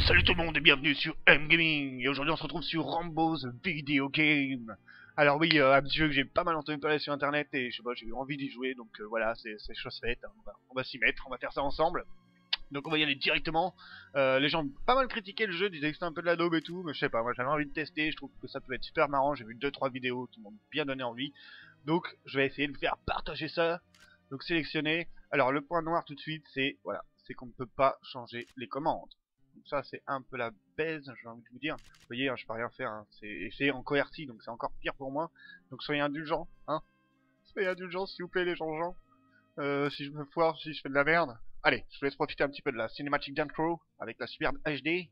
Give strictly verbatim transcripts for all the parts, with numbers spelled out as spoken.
Salut tout le monde et bienvenue sur M Gaming. Et aujourd'hui on se retrouve sur Rambo's Video Game. Alors oui, euh, un jeu que j'ai pas mal entendu parler sur internet et je sais pas, j'ai eu envie d'y jouer, donc euh, voilà, c'est chose faite, hein. on va, on va s'y mettre, on va faire ça ensemble. Donc on va y aller directement. Euh, les gens ont pas mal critiqué le jeu, disaient que c'était un peu de la daube et tout, mais je sais pas, moi j'avais envie de tester, je trouve que ça peut être super marrant, j'ai vu deux trois vidéos qui m'ont bien donné envie. Donc je vais essayer de vous faire partager ça. Donc sélectionner. Alors le point noir tout de suite, c'est voilà, c'est qu'on ne peut pas changer les commandes. Donc ça c'est un peu la baise, j'ai envie de vous dire. Vous voyez, hein, je peux rien faire, hein. C'est en QWERTY, donc c'est encore pire pour moi. Donc soyez indulgents, hein. Soyez indulgents s'il vous plaît les gens. Euh, si je me foire, si je fais de la merde. Allez, je vous laisse profiter un petit peu de la cinématique d'intro avec la superbe H D.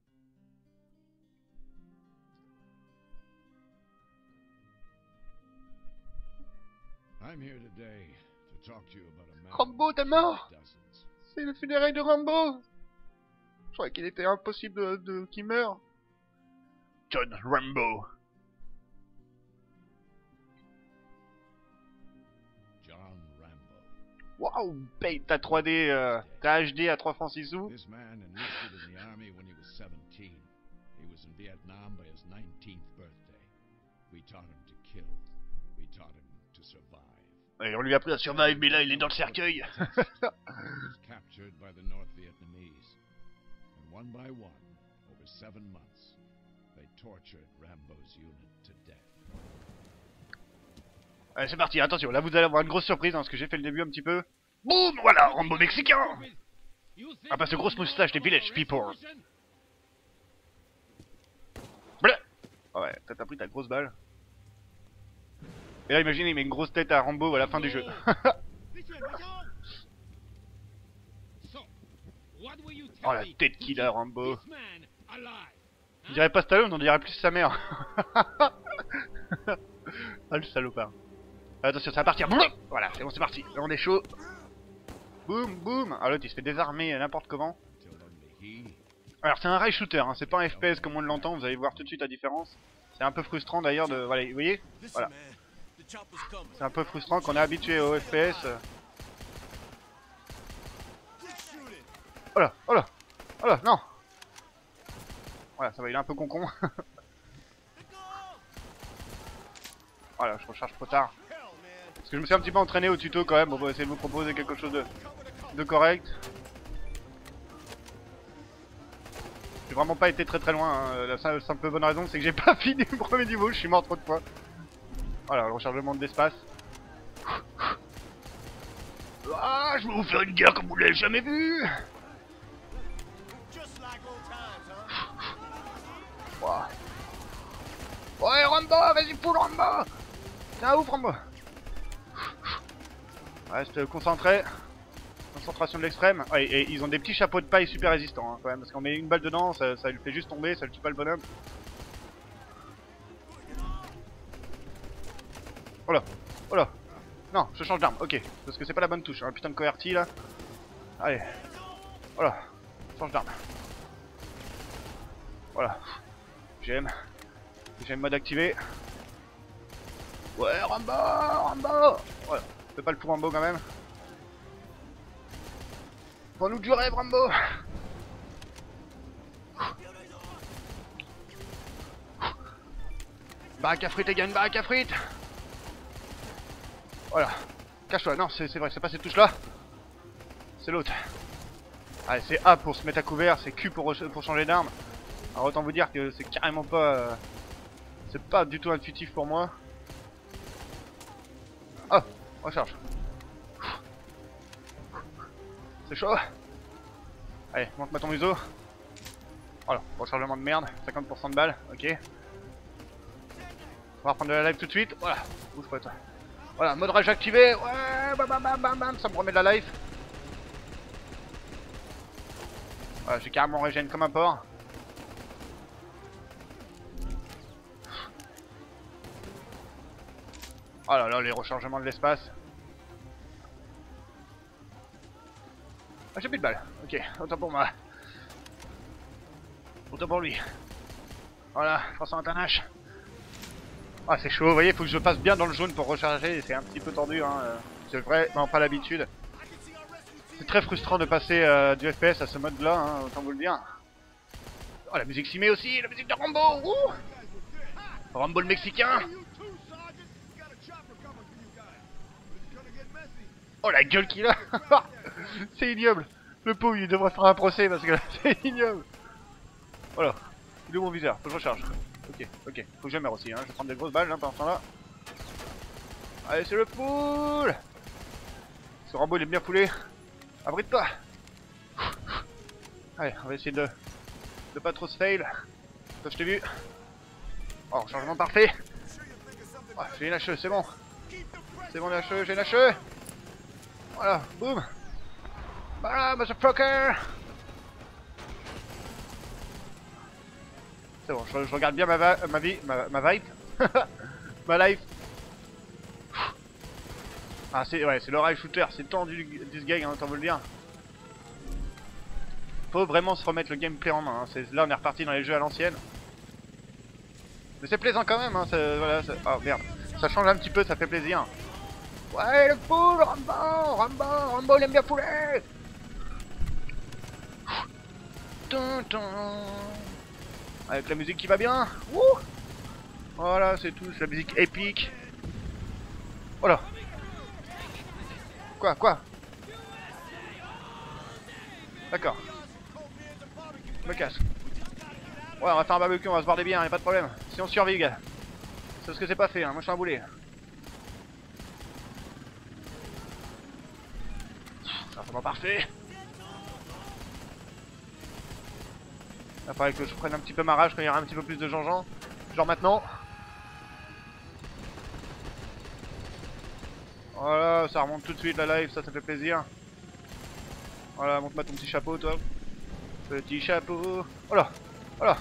Rambo, t'es mort! C'est le funérail de Rambo! Je croyais qu'il était impossible de, de qu'il meure. John Rambo. John Rambo. Waouh, paye ta trois D, euh, ta H D à trois francs six sous. This man enlisted in the army when he was seventeen. He was in Vietnam by his nineteenth birthday. We taught him to kill. We taught him to survive. Et on lui a appris à survivre, mais là il est dans le cercueil. Captured by the North Vietnamese. And one by one, over seven months, they tortured Rambo's unit to death. Allez, c'est parti, attention, là vous allez avoir une grosse surprise, hein, parce que j'ai fait le début un petit peu. Boum, voilà, Rambo mexicain. Ah bah ce grosse moustache des Village People. Bleh. Oh ouais, t'as pris ta grosse balle. Et là imagine, il met une grosse tête à Rambo à la fin du jeu. Oh la tête qu'il a, Rambo. On dirait pas Stallone, on dirait plus sa mère. Ah le salopard. Attention, ça va partir. Voilà, c'est bon, c'est parti. Là on est chaud. Boum, boum. Ah l'autre il se fait désarmer n'importe comment. Alors c'est un rail shooter, hein. C'est pas un F P S comme on l'entend, vous allez voir tout de suite la différence. C'est un peu frustrant d'ailleurs de... Voilà, vous voyez. Voilà. C'est un peu frustrant qu'on est habitué au F P S. Oh là, oh là, oh là, non. Voilà, ça va, il est un peu con-con. Voilà, je recharge trop tard. Parce que je me suis un petit peu entraîné au tuto quand même, on va essayer de vous proposer quelque chose de, de correct. J'ai vraiment pas été très très loin, hein. La simple bonne raison c'est que j'ai pas fini le premier niveau, je suis mort trop de fois. Voilà, le rechargement d'espace. Ah, je vais vous faire une guerre comme vous l'avez jamais vu. Wow. Ouais Rambo, vas-y full Rambo. C'est un ouf Rambo. Reste concentré. Concentration de l'extrême. Ouais, et ils ont des petits chapeaux de paille super résistants hein, quand même. Parce qu'on met une balle dedans, ça, ça lui fait juste tomber, ça le tue pas le bonhomme. Oh là, oh là. Non, je change d'arme, ok. Parce que c'est pas la bonne touche, hein. Putain de QWERTY là. Allez. Voilà, change d'arme. Voilà. J'aime. J'aime mode activé. Ouais, Rambo, Rambo. Voilà, fais pas le pour Rambo quand même. Prends-nous du rêve, Rambo. Baraque à frites, les gars, une baraque à frites. Voilà. Cache-toi, non, c'est vrai, c'est pas cette touche là. C'est l'autre. Allez, c'est A pour se mettre à couvert, c'est Q pour, pour changer d'arme. Alors autant vous dire que c'est carrément pas... Euh, c'est pas du tout intuitif pour moi. Oh, recharge. C'est chaud. Allez, monte-moi ton museau. Voilà, rechargement de merde, cinquante pour cent de balles, ok. On va reprendre de la life tout de suite, voilà. Bouge pas toi. Voilà, mode rage activé, ouais, bam bam bam bam bam, ça me remet de la life. Voilà, j'ai carrément régène comme un porc. Oh là là, les rechargements de l'espace. Ah, j'ai plus de balles. Ok, autant pour moi. Autant pour lui. Voilà, trois cents H. Ah, c'est chaud, vous voyez, il faut que je passe bien dans le jaune pour recharger. C'est un petit peu tordu, hein. C'est vrai, non, pas l'habitude. C'est très frustrant de passer euh, du F P S à ce mode-là, hein, autant vous le dire. Oh, la musique s'y met aussi, la musique de Rambo. Ouh, Rambo le Mexicain. Oh, la gueule qu'il a. C'est ignoble. Le pauvre, il devrait faire un procès parce que c'est ignoble. Voilà. Il est où mon viseur? Faut que je recharge. Ok, ok. Faut que je meure aussi, hein. Je vais prendre des grosses balles hein, pendant ce temps-là. Allez, c'est le poule. Ce Rambo, il est bien foulé. Abrite-toi. Allez, on va essayer de... de pas trop se fail. Ça, je t'ai vu. Oh, changement parfait. Oh, j'ai une H E, c'est bon. C'est bon, une H E, j'ai une H E. Voilà, boum. Voilà, motherfucker. C'est bon, je, je regarde bien ma, va ma vie, ma, ma vibe. Ma life. Ah, c'est ouais, c'est le rail shooter, c'est tendu this guy, hein, t'en veux le dire. Faut vraiment se remettre le gameplay en main, hein. Là on est reparti dans les jeux à l'ancienne. Mais c'est plaisant quand même, hein, voilà, oh merde, ça change un petit peu, ça fait plaisir. Ouais, le poule, Rambo, Rambo, Rambo, il aime bien poulet. Avec la musique qui va bien. Ouh. Voilà, c'est tout, c'est la musique épique. Voilà. Quoi, quoi? D'accord. Je me casse. Ouais, on va faire un barbecue, on va se barrer bien, y'a pas de problème. Si on survit, gars. C'est ce que c'est pas fait, hein. Moi je suis un boulet. C'est vraiment parfait. Il faudrait que je prenne un petit peu ma rage quand il y aura un petit peu plus de gens-gens. Genre maintenant. Voilà, ça remonte tout de suite la live, ça, ça fait plaisir. Voilà, montre-moi ton petit chapeau, toi. Petit chapeau. Voilà, voilà.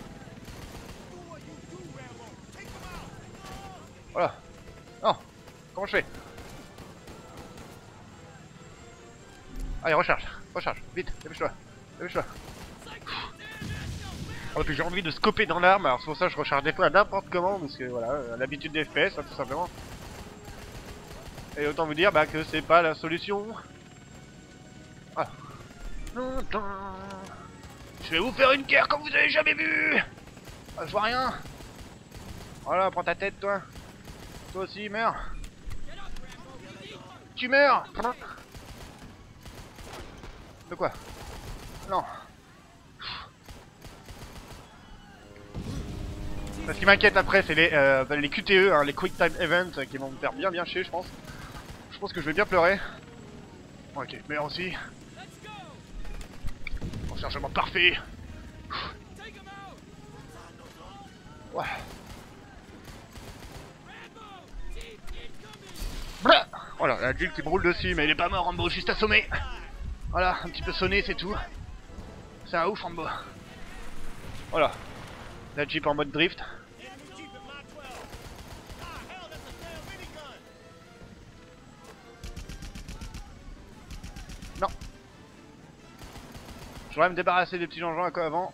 Voilà. Non, comment je fais? Allez, recharge, recharge, vite, dépêche-toi, dépêche-toi. Oh, puis j'ai envie de scoper dans l'arme, alors c'est pour ça que je recharge des fois à n'importe comment, parce que voilà, l'habitude des F P S, hein, tout simplement. Et autant vous dire bah, que c'est pas la solution. Voilà. Je vais vous faire une guerre comme vous avez jamais vu. Ah, je vois rien. Voilà, prends ta tête, toi. Toi aussi, meurs. Tu meurs. De quoi? Non. Ce qui m'inquiète après, c'est les, euh, les Q T E, hein, les Quick Time Events, qui vont me faire bien bien chier, je pense. Je pense que je vais bien pleurer. Ok, mais aussi. Rechargement parfait. Ouais. Voilà, la Jill qui brûle dessus, mais il est pas mort, Rambo, juste assommé. Voilà, un petit peu sonné, c'est tout. C'est un ouf, Rambo. Voilà. La Jeep en mode drift. Non. Je voudrais me débarrasser des petits gens à quoi avant.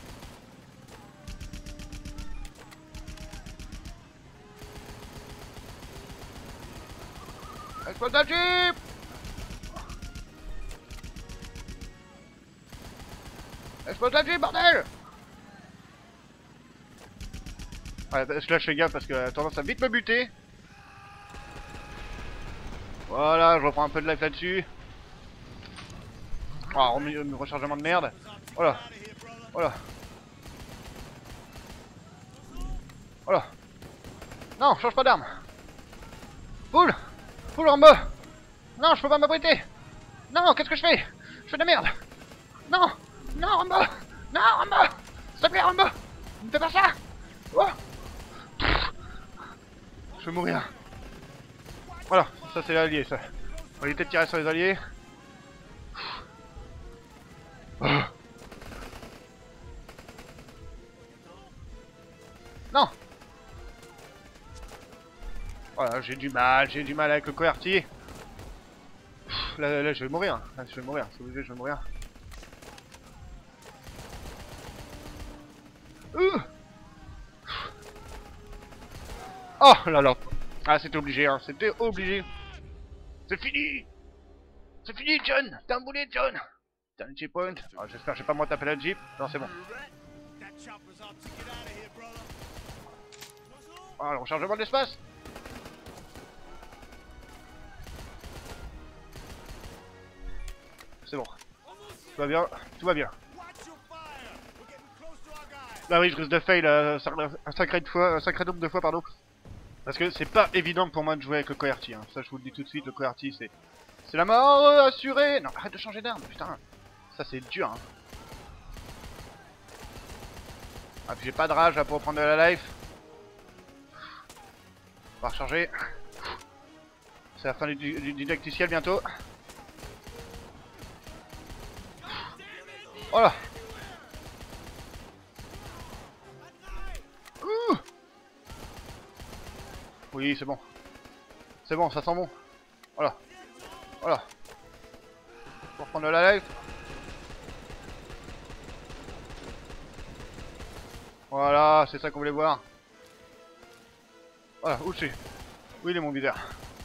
Explose la Jeep! Explose la Jeep, bordel! Ouais, je lâche les gars parce que a tendance à vite me buter. Voilà, je reprends un peu de life là-dessus. Oh, rechargement de merde. Voilà. Voilà. Voilà. Non, change pas d'arme. Poule! Poule en bas! Non, je peux pas m'abriter! Non, qu'est-ce que je fais? Je fais de la merde! Non! Non, Rambo! Non, Rambo! S'il te plaît, Rambo! Ne fais pas ça! Oh. Je vais mourir. Voilà, ça c'est l'allié, ça. On va éviter de tirer sur les alliés. Oh. Non! Voilà, j'ai du mal, j'ai du mal avec le coerti. Là, là, je vais mourir. Là, je vais mourir, c'est obligé, je vais mourir. Uh. Oh là là. Ah, c'était obligé, hein, c'était obligé. C'est fini. C'est fini, John. T'es un boulet, John. T'as un checkpoint. Ah, j'espère que je vais pas moi taper la Jeep. Non, c'est bon. Ah, le rechargement de l'espace. C'est bon. Tout va bien, tout va bien. Là oui, je risque de fail euh, un sacré de fois, un sacré nombre de fois, pardon. Parce que c'est pas évident pour moi de jouer avec le QWERTY, hein. Ça je vous le dis tout de suite, le QWERTY c'est... C'est la mort euh, assurée. Non, arrête de changer d'arme, putain. Ça c'est dur, hein. Ah, puis j'ai pas de rage là pour prendre de la life. On va recharger. C'est la fin du, du, du didacticiel bientôt. Voilà. Ouh. Oui, c'est bon. C'est bon, ça sent bon. Voilà. Voilà. Pour prendre de la life. Voilà, c'est ça qu'on voulait voir. Voilà, où c'est? Où il est mon viseur?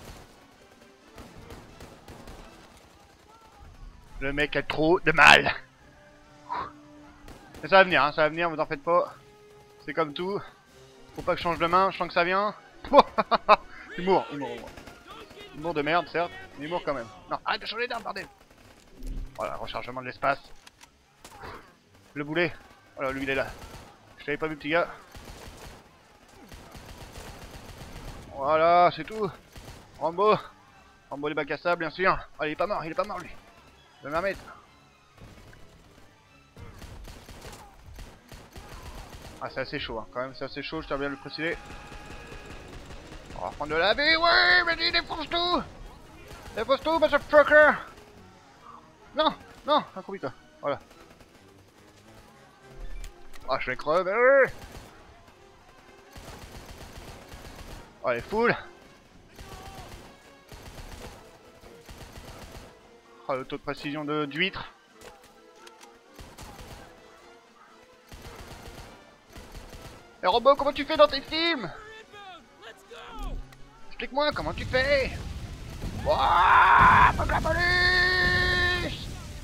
Le mec a trop de mal. Mais ça va venir, hein, ça va venir, vous en faites pas. C'est comme tout. Faut pas que je change de main, je sens que ça vient. Humour, humour, humour. Humour de merde, certes, mais humour quand même. Non, arrête de changer d'arme, bordel. Voilà, rechargement de l'espace. Le boulet. Voilà, lui il est là. Je t'avais pas vu, petit gars. Voilà, c'est tout. Rambo. Rambo les bacs à sable, bien sûr. Ah, il est pas mort, il est pas mort, lui. Le mermaid. Ah, c'est assez chaud, hein. Quand même, c'est assez chaud, je tiens bien à le préciser. On va reprendre de la vie, ouais, mais dis, défonce tout. Défonce tout, motherfucker. Non, non, un coup toi. Voilà. Ah, je vais crever. Oh, elle est full. Oh, le taux de précision de d'huître. Et Robot, comment tu fais dans tes films? Explique-moi comment tu fais. Wouah, fuck la police.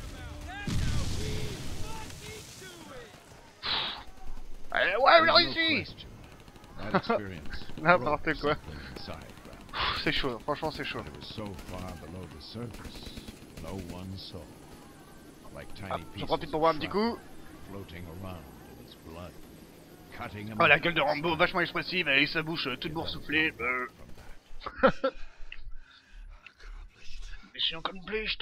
Allez, ouais, on a réussi. N'importe quoi. C'est chaud, franchement c'est chaud. Hop, j'en profite pour voir un petit coup. Oh, la gueule de Rambo, vachement expressive, avec sa bouche toute boursouflée. Euh... Mission accomplished.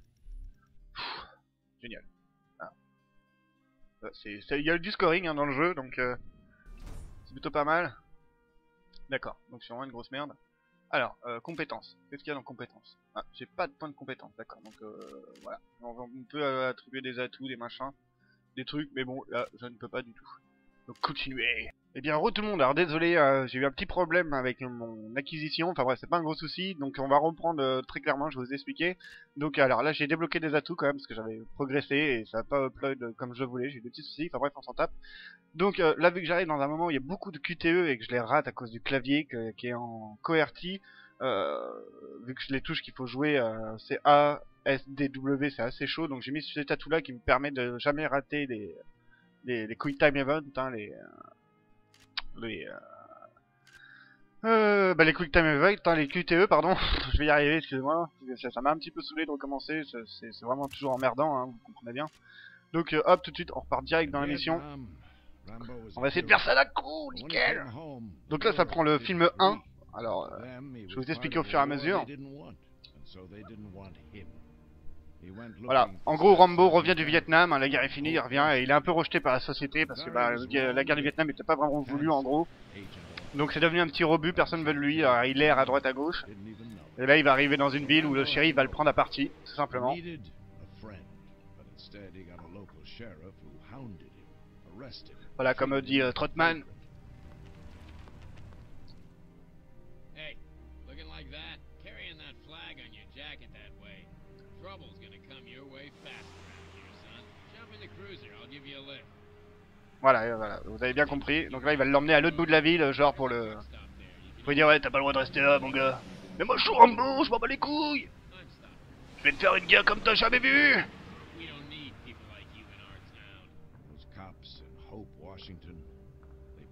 Génial. Ah. Il y a du scoring hein, dans le jeu, donc euh, c'est plutôt pas mal. D'accord, donc c'est vraiment une grosse merde. Alors, euh, compétences. Qu'est-ce qu'il y a dans compétences? Ah, j'ai pas de points de compétences, d'accord. Donc euh, voilà, on, on peut euh, attribuer des atouts, des machins, des trucs, mais bon, là, je ne peux pas du tout. Donc continuez. Eh bien, re tout le monde, alors désolé, euh, j'ai eu un petit problème avec mon acquisition, enfin bref, c'est pas un gros souci, donc on va reprendre euh, très clairement, je vais vous expliquer. Donc alors là, j'ai débloqué des atouts quand même, parce que j'avais progressé, et ça n'a pas upload comme je voulais, j'ai eu des petits soucis, enfin bref, on s'en tape. Donc euh, là, vu que j'arrive dans un moment où il y a beaucoup de Q T E, et que je les rate à cause du clavier que, qui est en QWERTY, euh, vu que les touches qu'il faut jouer, euh, c'est A, S, D, W, c'est assez chaud, donc j'ai mis cet atout là qui me permet de jamais rater les... Les, les quick time events, hein, les, euh, les, euh, euh, bah les quick time events, hein, les Q T E, pardon, je vais y arriver, excusez-moi, ça m'a un petit peu saoulé de recommencer, c'est vraiment toujours emmerdant, hein, vous comprenez bien. Donc euh, hop, tout de suite, on repart direct dans la mission. On va essayer de faire ça d'un coup, nickel. Donc là, ça prend le film un, alors, euh, je vais vous expliquer au fur et à mesure. Voilà, en gros Rambo revient du Vietnam, hein, la guerre est finie, il revient et il est un peu rejeté par la société parce que bah, la guerre du Vietnam n'était pas vraiment voulue en gros. Donc c'est devenu un petit rebut, personne ne veut de lui, alors il erre à droite à gauche. Et là il va arriver dans une ville où le shérif va le prendre à partie, tout simplement. Voilà, comme dit euh, Trotman. Voilà, voilà, vous avez bien compris. Donc là, il va l'emmener à l'autre bout de la ville, genre pour le... Faut lui dire, ouais, t'as pas le droit de rester là, mon gars. Mais moi, je suis Rambo, je m'en bats les couilles. Je vais te faire une guerre comme t'as jamais vu.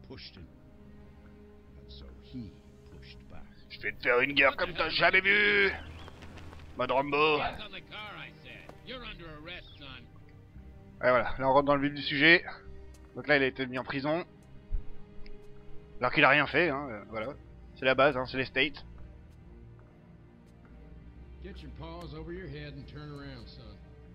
pushed him. And so he pushed back. Je vais te faire une guerre comme t'as jamais vu. Mode Rambo. Hands on the car, I said. You're under arrest, son. Et voilà, là on rentre dans le vif du sujet. Donc là il a été mis en prison. Alors qu'il a rien fait, hein, euh, voilà. C'est la base, hein, c'est les States. Get your paws over your head and turn around, son.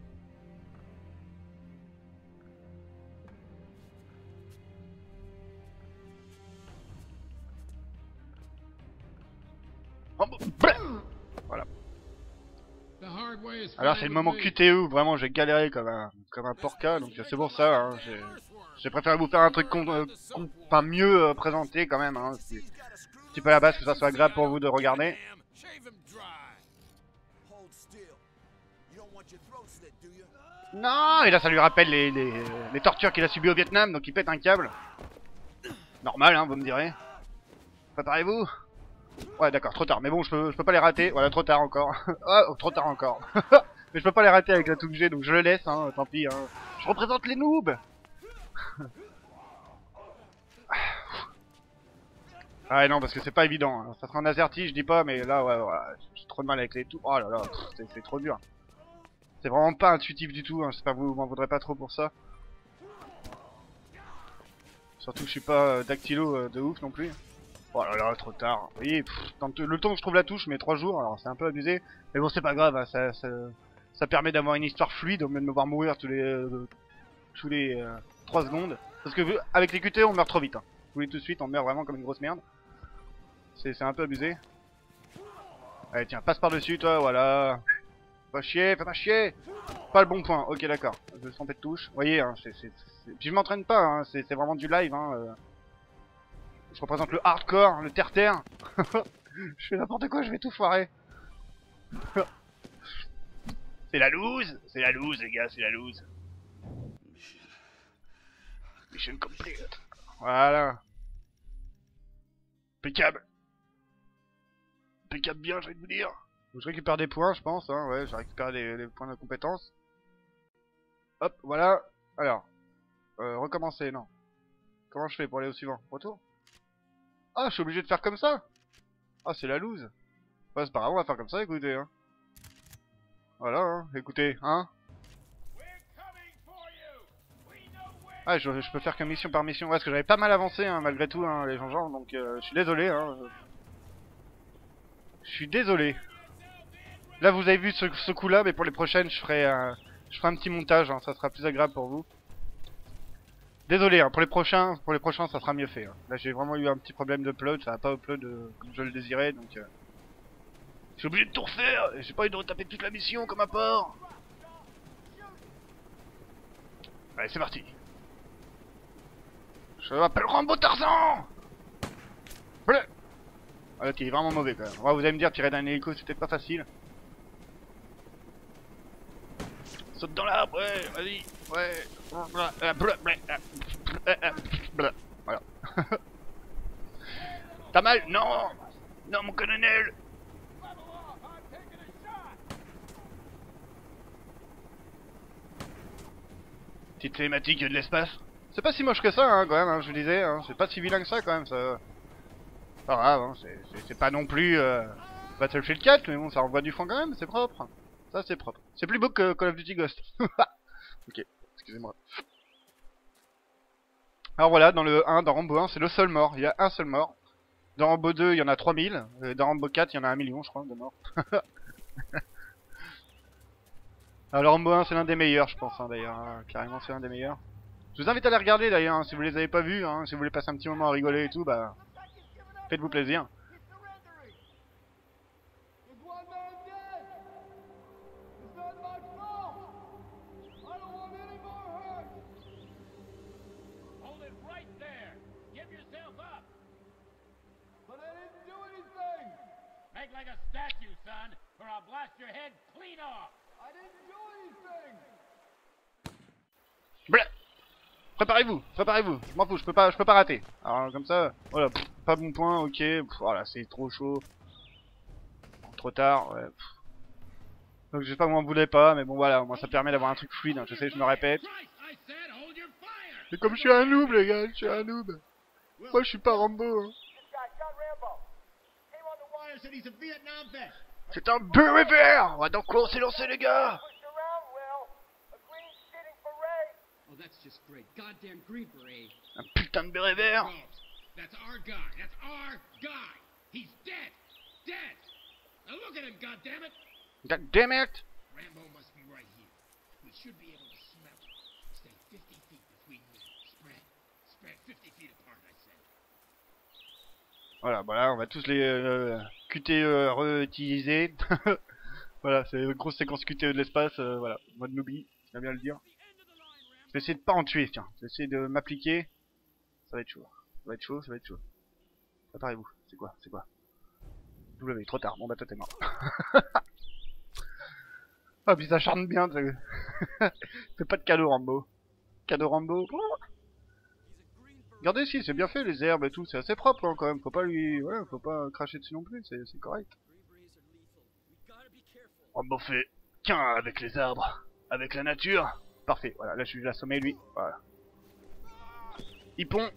Rambo. Voilà. The hard way is Alors c'est le moment Q T E où vraiment j'ai galéré comme un, comme un porca, donc c'est pour ça, hein, j'ai... J'ai préféré vous faire un truc con, euh, con, enfin mieux euh, présenté quand même, hein, c'est un petit peu à la base que ça soit agréable pour vous de regarder. Non, et là ça lui rappelle les, les, les tortures qu'il a subies au Vietnam, donc il pète un câble. Normal, hein, vous me direz. Préparez-vous. Ouais d'accord, trop tard, mais bon je peux, je peux pas les rater, voilà trop tard encore. Oh, trop tard encore. Mais je peux pas les rater avec la touche G, donc je le laisse, hein, tant pis. Hein. Je représente les noobs. Ah ouais, non parce que c'est pas évident, hein. Ça sera un AZERTY je dis pas, mais là ouais, ouais j'ai trop de mal avec les tout. Oh là là, c'est trop dur. C'est vraiment pas intuitif du tout, hein. J'espère que vous m'en voudrez pas trop pour ça. Surtout que je suis pas euh, dactylo euh, de ouf non plus. Oh là là, trop tard. Vous voyez, pff, tant le temps que je trouve la touche, mais trois jours, alors c'est un peu abusé. Mais bon, c'est pas grave, hein, ça, ça, ça permet d'avoir une histoire fluide au lieu de me voir mourir tous les euh, tous les euh, trois secondes. Parce que avec les Q T E, on meurt trop vite. Hein. Vous voyez tout de suite, on meurt vraiment comme une grosse merde. C'est un peu abusé. Allez, tiens, passe par-dessus, toi, voilà. Pas chier, fais pas chier. Pas le bon point, ok, d'accord. Je vais se tromper de touche. Vous voyez, hein, c'est... Puis je m'entraîne pas, hein, c'est vraiment du live, hein. Euh... Je représente le hardcore, le terre-terre. Je fais n'importe quoi, je vais tout foirer. C'est la loose. C'est la loose, les gars, c'est la loose. Mission complete. Voilà. Impeccable. Impeccable bien, je vais vous dire. Donc, je récupère des points, je pense. Hein, ouais, je récupère des, des points de compétence. Hop, voilà. Alors. Euh, recommencer, non. Comment je fais pour aller au suivant? Retour? Ah, je suis obligé de faire comme ça? Ah, c'est la loose. Ouais, c'est pas grave, on va faire comme ça, écoutez. Hein. Voilà, hein, écoutez, hein. Ah, je, je peux faire que mission par mission. Ouais, parce que j'avais pas mal avancé, hein, malgré tout, hein, les gens, donc euh, je suis désolé. Hein. Je suis désolé. Là, vous avez vu ce, ce coup-là, mais pour les prochaines, je ferai, euh, je ferai un petit montage, hein, ça sera plus agréable pour vous. Désolé, hein, pour les prochains, pour les prochains, ça sera mieux fait. Hein. Là, j'ai vraiment eu un petit problème d'upload, ça va pas upload euh, comme je le désirais, donc. Euh... Je suis obligé de tout refaire. J'ai pas envie de retaper toute la mission comme un porc. Allez, c'est parti. Je m'appelle Rambo Tarzan. Bleu. Ah, l'autre il est vraiment mauvais quand même. Ouais, vous allez me dire, tirer d'un hélico c'était pas facile. Saute dans l'arbre, ouais, vas-y, ouais. Voilà. T'as mal? Non. Non, mon colonel. Petite thématique de l'espace. C'est pas si moche que ça, hein, quand même, hein, je vous disais. Hein, c'est pas si vilain que ça, quand même. Ça... Pas grave, hein, c'est pas non plus euh, Battlefield quatre, mais bon, ça envoie du fond quand même, c'est propre. Ça, c'est propre. C'est plus beau que Call of Duty Ghost. Ok, excusez-moi. Alors voilà, dans le un, dans Rambo un, c'est le seul mort. Il y a un seul mort. Dans Rambo deux, il y en a trois mille. Et dans Rambo quatre, il y en a un million, je crois, de morts. Alors Rambo un, c'est l'un des meilleurs, je pense, hein, d'ailleurs. Hein, carrément, c'est l'un des meilleurs. Je vous invite à les regarder, d'ailleurs, hein, si vous les avez pas vus. Hein, si vous voulez passer un petit moment à rigoler et tout, bah... Faites-vous plaisir. Like a statue, son, or I'll blast your head clean off. I didn't do anything. Blah. Préparez-vous, préparez-vous. Je m'en fous, je peux pas, je peux pas rater. Alors comme ça, voilà, pff, pas bon point, ok. Pff, voilà, c'est trop chaud. Trop tard, ouais. Pff. Donc je sais pas, moi, m'en voulais pas, mais bon voilà, moi ça permet d'avoir un truc fluide. Hein, je sais, je me répète. C'est comme je suis un noob, les gars, je suis un noob. Moi je suis pas Rambo. Hein. C'est un béret vert. On va donc quoi on s'est lancé les gars. Oh, that's just great. Goddamn green beret. Un putain de béret vert. That's our guy. That's our guy. He's dead. Dead. Now look at him, goddammit. God damn it. Rambo must be right here. We should be able to smell him. Stay fifty feet between me. Spread. Spread fifty feet apart, I said. Voilà, voilà, on va tous les euh, Q T E réutiliser. Voilà, c'est une grosse séquence Q T E de l'espace, euh, voilà, mode noobie, j'aime bien le dire. Je vais essayer de pas en tuer, tiens, je vais essayer de m'appliquer. Ça va être chaud, ça va être chaud, ça va être chaud. Préparez-vous, c'est quoi, c'est quoi W, trop tard, bon bah toi t'es mort. Ah puis ça charme bien, fais pas de cadeau Rambo. Cadeau Rambo. Regardez si, c'est bien fait les herbes et tout, c'est assez propre hein, quand même, faut pas lui... Ouais, faut pas cracher dessus non plus, c'est correct. Rambo fait qu'un avec les arbres, avec la nature. Parfait, voilà, là je suis assommé lui, voilà. Hippon.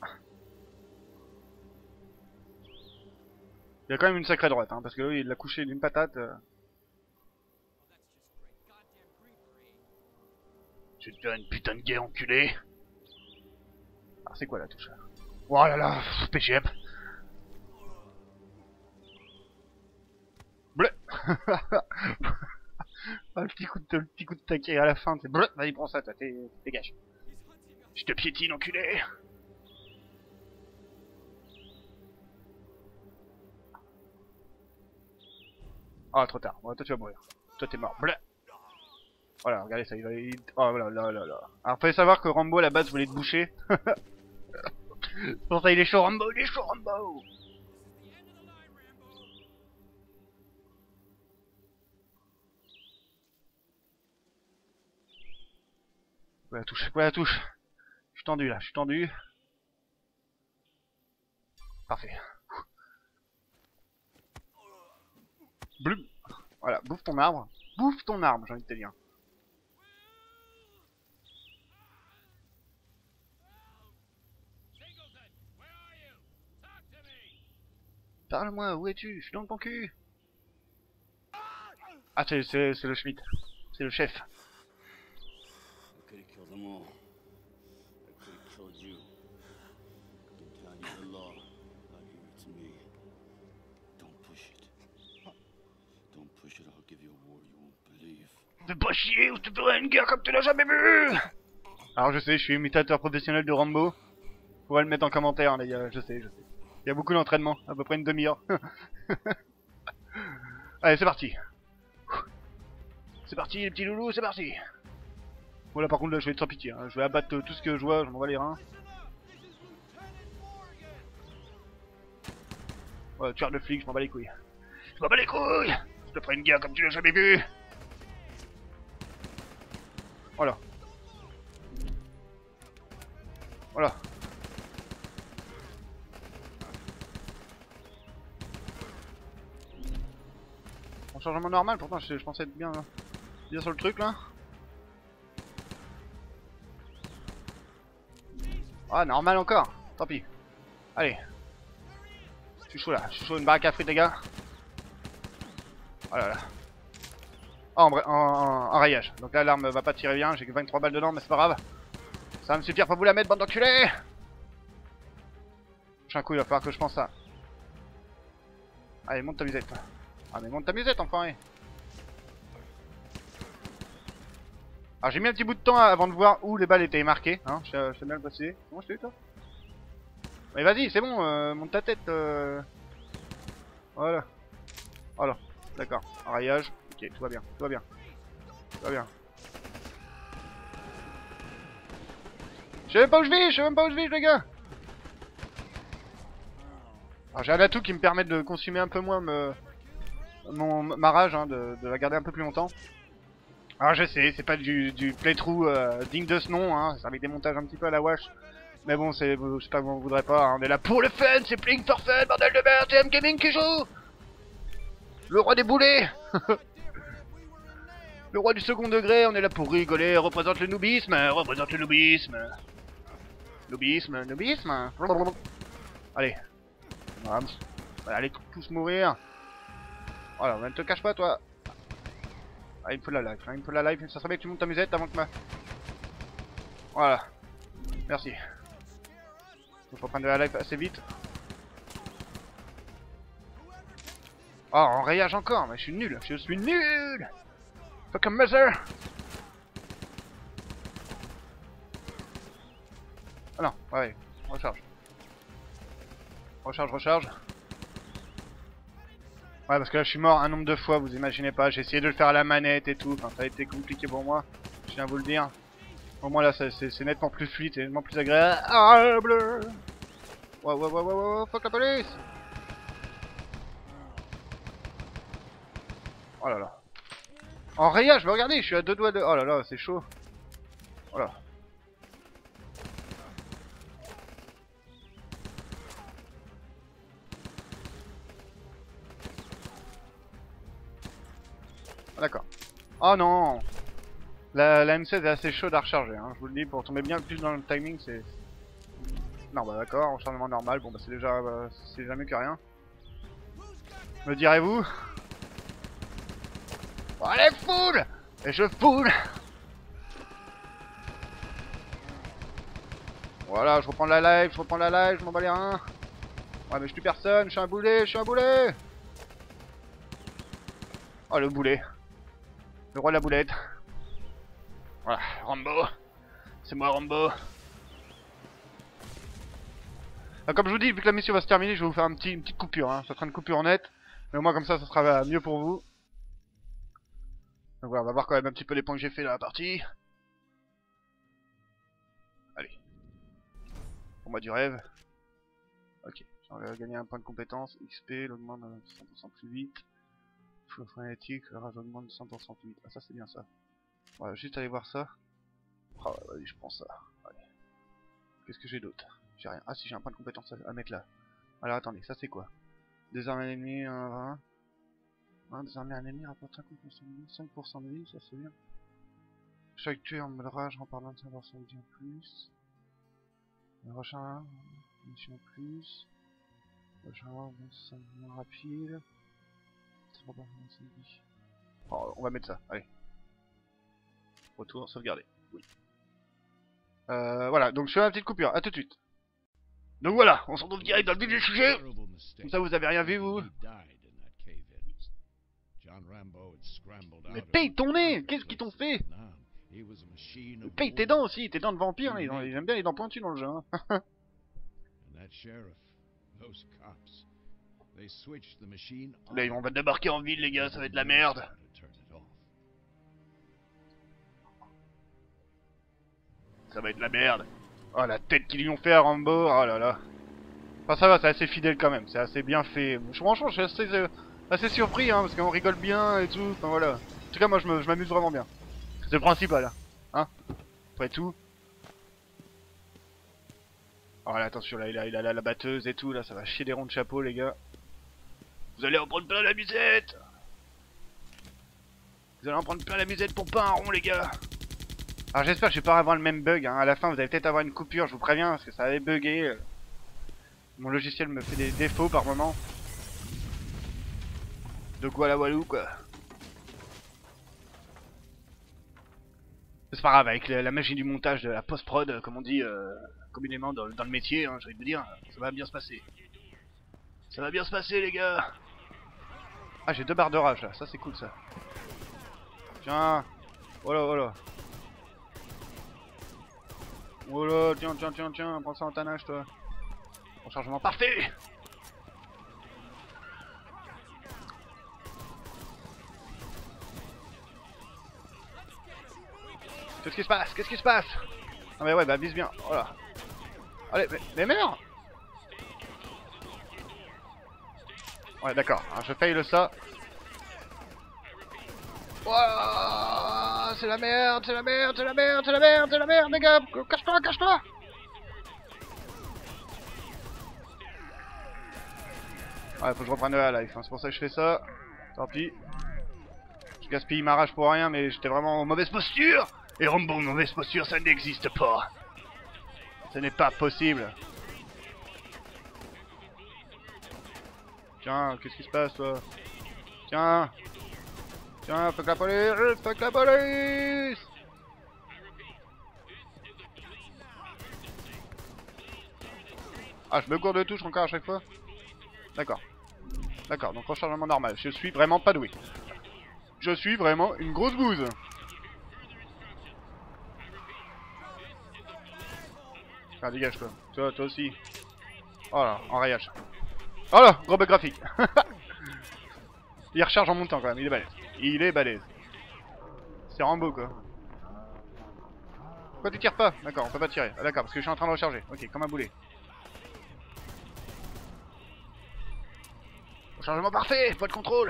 Il a quand même une sacrée droite, hein, parce que là il l'a couché d'une patate. Euh... Je vais te faire une putain de guerre enculé. Ah c'est quoi la touche là? Oh là là, P G M. Bleu. Ah, le petit coup de le petit coup de taquet à la fin, c'est bleu. Vas-y prends ça, toi, dégage. Je te piétine enculé. Ah trop tard, bon, toi tu vas mourir. Toi t'es mort. Bleu. Voilà, regardez ça, il va... Il... Oh là là là là. Alors fallait savoir que Rambo à la base voulait te boucher. Pour ça il est chaud Rambo, il est chaud Rambo. Quoi la touche, quoi la touche. Je suis tendu là, je suis tendu. Parfait. Blum. Voilà, bouffe ton arbre. Bouffe ton arbre, j'ai envie de te dire. Parle-moi, où es-tu? Je suis dans ton cul. Ah, c'est le Schmidt. C'est le chef. Fais pas chier ou je te ferai une guerre comme tu l'as jamais vu. Alors je sais, je suis imitateur professionnel de Rambo. Faudrait le mettre en commentaire les gars, je sais, je sais. Il y a beaucoup d'entraînement, à peu près une demi-heure. Allez, c'est parti. C'est parti les petits loulous, c'est parti. Bon là par contre là je vais être sans pitié, hein. Je vais abattre tout ce que je vois, je m'en bats les reins. Ouais, tueur de flic, je m'en bats les couilles. Je m'en bats les couilles. Je te ferai une guerre comme tu l'as jamais vu. Voilà. Voilà. En chargement normal, pourtant je, je pensais être bien, bien sur le truc là. Ah, normal encore. Tant pis. Allez. Je suis chaud là. Je suis chaud, une baraque à frites les gars. Oh là là. Oh, en, en, en, en rayage. Donc là l'arme va pas tirer bien. J'ai que vingt-trois balles dedans mais c'est pas grave. Ça va me suffire pour vous la mettre, bande d'enculés. Prochain coup il va falloir que je pense ça. Allez, monte ta musette. Ah mais monte ta musette enfin. Alors j'ai mis un petit bout de temps avant de voir où les balles étaient marquées, hein, je sais bien le préciser. Comment je t'ai eu toi? Mais vas-y, c'est bon, euh, monte ta tête. Euh... Voilà. Voilà, d'accord. Rayage, ok, tout va bien, tout va bien. Tout va bien. Je sais même pas où je vis, je sais même pas où je vis les gars. Alors j'ai un atout qui me permet de consommer un peu moins me... Mon, ma rage, hein, de, de la garder un peu plus longtemps. Alors je sais, c'est pas du, du playthrough euh, digne de ce nom, hein, c'est avec des montages un petit peu à la wash. Mais bon, c'est, je sais pas que vous voudrez pas, hein, on est là pour le fun, c'est Playing for Fun, bordel de merde, T M Gaming qui joue. Le roi des boulets. Le roi du second degré, on est là pour rigoler, représente le noobisme, représente le noobisme. Noobisme, noobisme. Allez. Voilà, allez tous mourir. Voilà, ne te cache pas toi. Ah, il me faut la life, hein, il me faut la life. Ça serait bien que tu montes ta musette avant que ma... Voilà. Merci. Il faut prendre de la life assez vite. Oh, en rayage encore, mais je suis nul, je suis nul. Fuck a mother. Ah non, ouais, recharge. Recharge, recharge. Ouais, parce que là je suis mort un nombre de fois, vous imaginez pas. J'ai essayé de le faire à la manette et tout, enfin ça a été compliqué pour moi. Je viens vous le dire. Au moins là c'est nettement plus fluide, et nettement plus agréable. Wow, wow, wow, wow, wow, fuck la police. Oh là là. En rayage, mais regardez, je suis à deux doigts de... Oh là là, c'est chaud. Oh là. Ah, d'accord. Oh non. La, la M seize est assez chaude à recharger, hein. Je vous le dis, pour tomber bien plus dans le timing, c'est... Non, bah d'accord, rechargement normal, bon bah c'est déjà, bah, c'est déjà mieux que rien. Me direz-vous? Oh, allez, foule! Et je foule! Voilà, je reprends la live, je reprends la live, je m'en bats les reins. Ouais, mais je suis personne, je suis un boulet, je suis un boulet! Oh, le boulet. Le roi de la boulette. Voilà, Rambo. C'est moi, Rambo. Ah, comme je vous dis, vu que la mission va se terminer, je vais vous faire un petit, une petite coupure. Hein. Ça sera une coupure nette. Mais au moins, comme ça, ça sera mieux pour vous. Donc voilà, on va voir quand même un petit peu les points que j'ai fait dans la partie. Allez. Pour moi du rêve. Ok. On va gagner un point de compétence. X P, l'augmente de cent pour cent plus vite. Flow frénétique, le rage augmente de cent pour cent plus vite. Ah, ça c'est bien ça. On va juste aller voir ça. Oh, vas-y, je prends ça. Qu'est-ce que j'ai d'autre? J'ai rien. Ah si, j'ai un point de compétence à, à mettre là. Alors attendez, ça c'est quoi? Désarmer un ennemi, un vingt. Hein, désarmer un ennemi rapporte cinq pour cent de vie, cinq pour cent de vie, ça c'est bien. Chaque tueur en mode rage remporte vingt-cinq pour cent de vie en plus. Le prochain, mission en plus. Le prochain, c'est moins rapide. Oh, on va mettre ça, allez. Retour, sauvegarder. Oui. Euh, voilà, donc je fais ma petite coupure, à tout de suite. Donc voilà, on se retrouve direct dans le vif du sujet. Comme ça vous avez rien vu vous. Mais paye ton nez, qu'est-ce qu'ils t'ont fait? Paye tes dents aussi, tes dents de vampire, ils, ont, ils aiment bien les dents pointues dans le jeu. Hein. Là on va débarquer en ville les gars, ça va être la merde. Ça va être la merde. Oh la tête qu'ils lui ont fait à Rambo, oh là là. Enfin ça va, c'est assez fidèle quand même, c'est assez bien fait. Franchement je suis assez, euh, assez surpris hein, parce qu'on rigole bien et tout, enfin voilà. En tout cas moi je m'amuse vraiment bien. C'est le principal hein. Après tout. Oh là attention là, il a, il a la, la batteuse et tout, là ça va chier des ronds de chapeau les gars. Vous allez en prendre plein la musette. Vous allez en prendre plein la musette pour pas un rond les gars. Alors j'espère que je vais pas avoir le même bug, hein. À la fin vous allez peut-être avoir une coupure, je vous préviens, parce que ça avait bugué. Mon logiciel me fait des défauts par moment. Donc voilà walou quoi. C'est pas grave, avec la, la magie du montage de la post-prod, comme on dit euh, communément dans, dans le métier, hein, j'ai envie de dire, ça va bien se passer. Ça va bien se passer les gars. Ah j'ai deux barres de rage là, ça c'est cool ça. Tiens. Voilà voilà. Voilà, tiens tiens tiens tiens, prends ça en tanache toi. Rechargement parfait. Qu'est-ce qui se passe? Qu'est-ce qui se passe? Ah mais ouais bah vise bien, voilà. Allez, mais, mais merde. Ouais d'accord, je faille le ça. Wouah, c'est la merde, c'est la merde, c'est la merde, c'est la merde, c'est la merde les gars. Cache-toi, cache-toi. Ouais faut que je reprenne de la life, hein. C'est pour ça que je fais ça. Tant pis. Je gaspille ma rage pour rien mais j'étais vraiment en mauvaise posture. Et Rambo en mauvaise posture ça n'existe pas. Ce n'est pas possible. Tiens, qu'est-ce qui se passe toi? Tiens. Tiens, fuck la police, fuck la police. Ah, je me gourde de touche encore à chaque fois. D'accord. D'accord, donc rechargement normal. Je suis vraiment pas doué. Je suis vraiment une grosse bouse. Ah, dégage toi. Toi, toi aussi. Oh là, enrayage. Oh là, gros bug graphique. Il recharge en montant quand même, il est balèze. Il est balèze. C'est Rambo quoi. Pourquoi tu tires pas? D'accord, on peut pas tirer. Ah, d'accord, parce que je suis en train de recharger. Ok, comme un boulet. Rechargement parfait, pas de contrôle.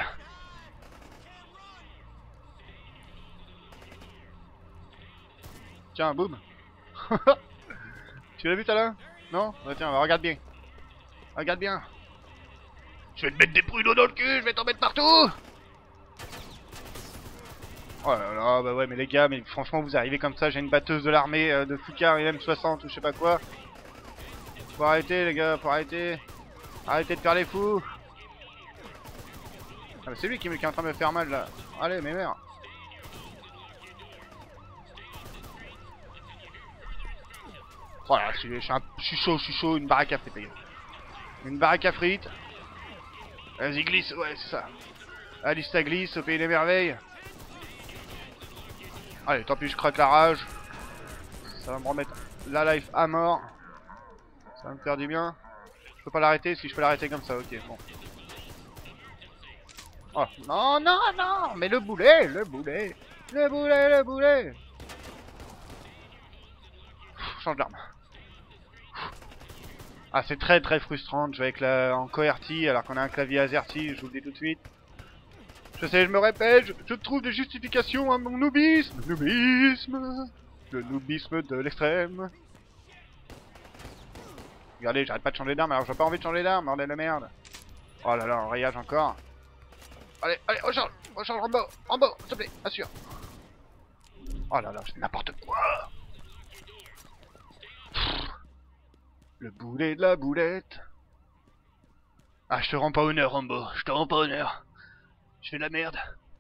Tiens, boum. Tu l'as vu tout à l'heure? Non? Bah tiens, regarde bien. Regarde bien. Je vais te mettre des pruneaux dans le cul, je vais t'en mettre partout. Oh là là, bah ouais, mais les gars, mais franchement, vous arrivez comme ça, j'ai une batteuse de l'armée euh, de Foucard et M soixante ou je sais pas quoi. Faut arrêter, les gars, faut arrêter. Arrêtez de faire les fous. Ah, c'est lui qui, qui est en train de me faire mal là. Allez, mais merde. Voilà, je suis, je suis, un, je suis chaud, je suis chaud, une baraque à frites, les gars. Une baraque à frites. Vas-y, glisse, ouais, c'est ça. Alice, ça glisse au pays des merveilles. Allez, tant pis, je croque la rage. Ça va me remettre la life à mort. Ça va me faire du bien. Je peux pas l'arrêter, si je peux l'arrêter comme ça, ok, bon. Oh, non, non, non, mais le boulet, le boulet. Le boulet, le boulet. Pff, change d'arme. Ah, c'est très très frustrant de jouer avec la... en QWERTY alors qu'on a un clavier AZERTY, je vous le dis tout de suite. Je sais, je me répète, je, je trouve des justifications à mon noobisme. Le noobisme. Le noobisme de l'extrême. Regardez, j'arrête pas de changer d'arme alors j'ai pas envie de changer d'arme, bordel de merde. Oh là là, enrayage encore. Allez, allez, recharge, recharge en bas, en bas, s'il te plaît, assure. Oh là là, c'est n'importe quoi. Le boulet de la boulette. Ah, je te rends pas honneur, Rambo. Je te rends pas honneur. Je fais de la merde.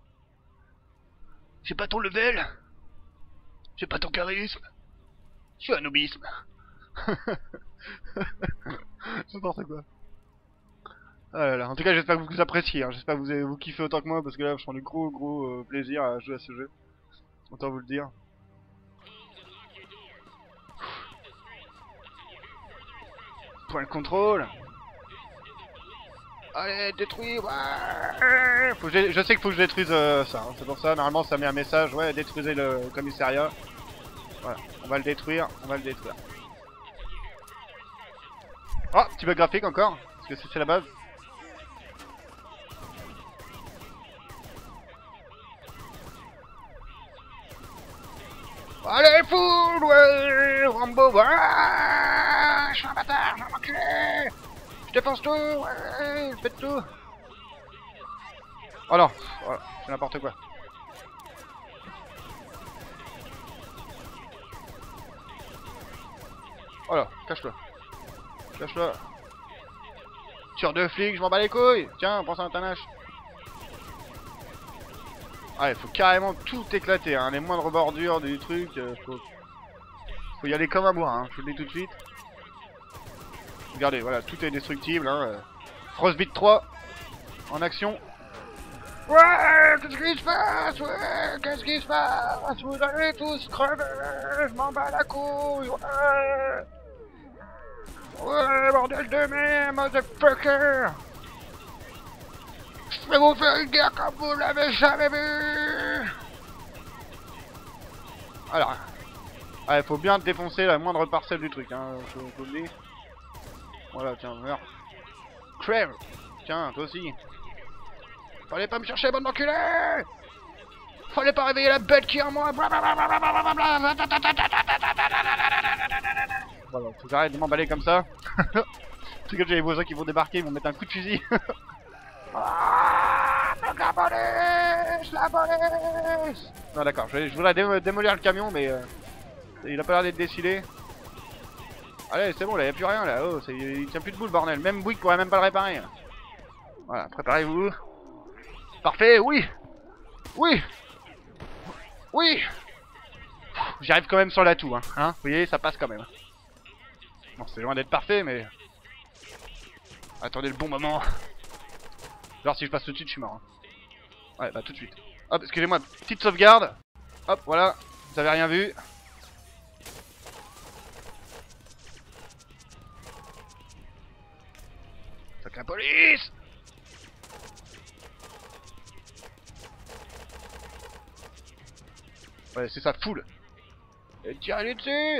J'ai pas ton level. J'ai pas ton charisme. Je suis un noobisme. N'importe quoi. Ah là là. En tout cas, j'espère que vous appréciez. Hein. J'espère que vous, avez, vous kiffez autant que moi parce que là, je prends du gros gros euh, plaisir à jouer à ce jeu. Autant vous le dire. Point de contrôle. Allez, détruis, ouais. Faut que je, je sais qu'il faut que je détruise euh, ça, hein. C'est pour ça, normalement ça met un message, ouais, détruisez le commissariat. Voilà, on va le détruire, on va le détruire. Oh, petit bug graphique encore, parce que c'est la base. Allez, foule, ouais, Rambo, ouais, je suis un bâtard, je suis un enculé. Je défonce tout, ouais, je pète tout. Oh non, voilà, c'est n'importe quoi. Oh là, cache-toi. Cache-toi. Tire de flic, je m'en bats les couilles. Tiens, prends ça dans ta nage. Ah, il faut carrément tout éclater, hein. Les moindres bordures du truc. Euh, faut... faut y aller comme un bois, hein. Je vous le dis tout de suite. Regardez, voilà, tout est destructible. Hein. Frostbite trois en action. Ouais, qu'est-ce qui se passe? Ouais, qu'est-ce qui se passe? Vous allez tous crever. Je m'en bats la couille. Ouais, ouais, bordel de merde, motherfucker. Je vais vous faire une guerre comme vous l'avez jamais vu. Alors, il faut bien défoncer la moindre parcelle du truc, hein, je vous le dis. Voilà, tiens, meurs. Crève. Tiens, toi aussi. Fallait pas me chercher, bande d'enculés. Fallait pas réveiller la bête qui est en moi. Voilà, faut que j'arrête de m'emballer comme ça. Parce que j'ai les voisins qui vont débarquer, ils vont mettre un coup de fusil. Ah, la police, la police. Non d'accord, je, je voudrais dé démolir le camion, mais euh, il a pas l'air d'être décidé. Allez, c'est bon, là, y a plus rien là. Oh, il tient plus debout le bordel. Même Bouygues pourrait même pas le réparer. Voilà, préparez-vous. Parfait, oui. Oui. Oui. J'y arrive quand même sur la toux, hein. hein. Vous voyez, ça passe quand même. Bon, c'est loin d'être parfait, mais... Attendez le bon moment. Genre, si je passe tout de suite, je suis mort. Hein. Ouais, bah tout de suite. Hop, excusez-moi, petite sauvegarde. Hop, voilà. Vous avez rien vu. Fuck la police. Ouais, c'est ça, full. Et tirez-lui dessus.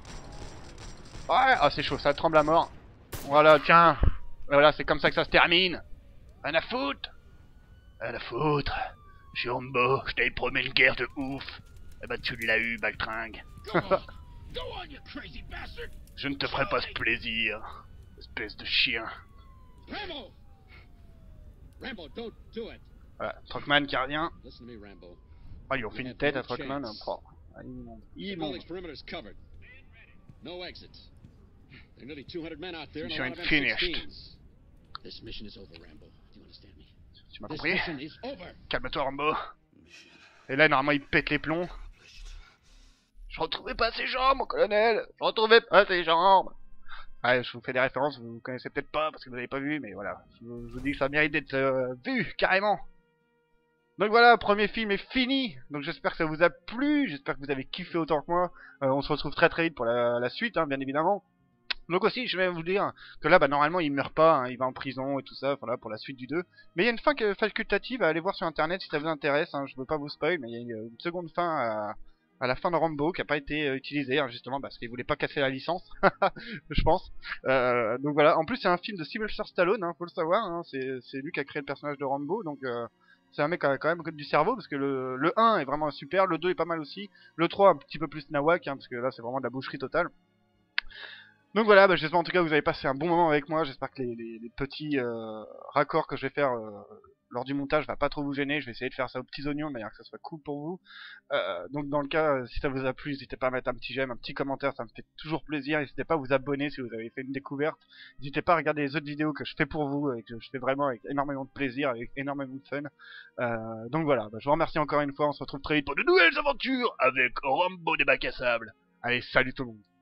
Ouais, ah c'est chaud, ça tremble à mort. Voilà, tiens. Voilà, c'est comme ça que ça se termine. Rien à foutre. Rien à foutre. Je suis Rambo, je t'avais promis une guerre de ouf. Eh ben tu l'as eu, baltringue. Go on. Go on, you crazy bastard. Je ne te ferai pas ce plaisir. Espèce de chien. Rambo. Rambo, don't do it. Voilà, Truckman qui revient. Listen to me, Rambo. Ah, ils ont fait une tête à Truckman. Oh, immonde. The Immonde. building's perimeter is covered. No exits. There are nearly two hundred men out there and a Mission lot of M finished. sixteens. This mission is over, Rambo. Do you understand me? Tu m'as This compris? mission is over. Calme-toi, Rambo. Et là, normalement, il pète les plombs. Je retrouvais pas ses jambes, mon colonel. Je retrouvais pas ses jambes. Ouais, je vous fais des références, vous connaissez peut-être pas parce que vous n'avez pas vu, mais voilà. Je vous, je vous dis que ça mérite d'être euh, vu, carrément. Donc voilà, premier film est fini. Donc j'espère que ça vous a plu, j'espère que vous avez kiffé autant que moi. Euh, on se retrouve très très vite pour la, la suite, hein, bien évidemment. Donc aussi, je vais vous dire que là, bah normalement, il meurt pas, hein, il va en prison et tout ça, voilà, pour la suite du deux. Mais il y a une fin que, facultative à aller voir sur internet si ça vous intéresse, hein, je veux pas vous spoil, mais il y a une, une seconde fin à, à la fin de Rambo qui a pas été euh, utilisée, hein, justement, parce qu'il voulait pas casser la licence, je pense. Euh, donc voilà, en plus c'est un film de Sylvester Stallone, hein, faut le savoir, hein, c'est lui qui a créé le personnage de Rambo, donc... Euh, c'est un mec qui a quand même du cerveau, parce que le, le un est vraiment super, le deux est pas mal aussi, le trois un petit peu plus nawak, hein, parce que là c'est vraiment de la boucherie totale. Donc voilà, bah, j'espère en tout cas que vous avez passé un bon moment avec moi, j'espère que les, les, les petits euh, raccords que je vais faire euh, lors du montage va pas trop vous gêner, je vais essayer de faire ça aux petits oignons, de manière que ça soit cool pour vous. Euh, donc dans le cas, euh, si ça vous a plu, n'hésitez pas à mettre un petit j'aime, un petit commentaire, ça me fait toujours plaisir, n'hésitez pas à vous abonner si vous avez fait une découverte, n'hésitez pas à regarder les autres vidéos que je fais pour vous, et que je fais vraiment avec énormément de plaisir, avec énormément de fun. Euh, donc voilà, bah, je vous remercie encore une fois, on se retrouve très vite pour de nouvelles aventures avec Rambo des bacs à sable. Allez, salut tout le monde.